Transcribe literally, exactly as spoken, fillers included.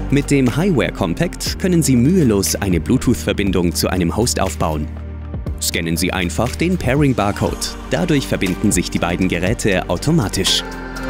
Mit dem Hiware Compact können Sie mühelos eine Bluetooth-Verbindung zu einem Host aufbauen. Scannen Sie einfach den Pairing-Barcode. Dadurch verbinden sich die beiden Geräte automatisch.